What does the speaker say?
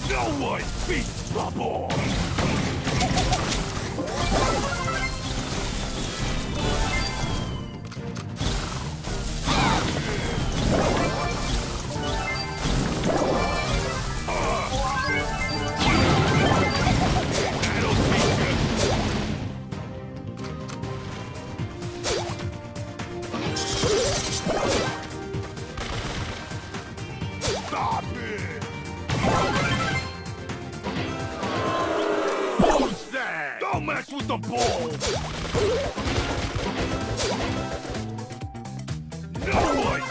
No one beats the boy! Stop it! Who's that? Don't mess with the ball! No one